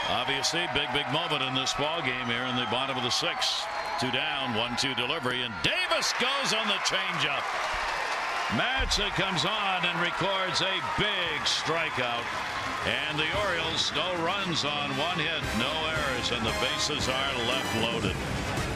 Obviously, big moment in this ball game here in the bottom of the sixth. 2 down, 1-2 delivery, and Davis goes on the changeup. Madson comes on and records a big strikeout. And the Orioles, no runs on 1 hit, no errors, and the bases are left loaded.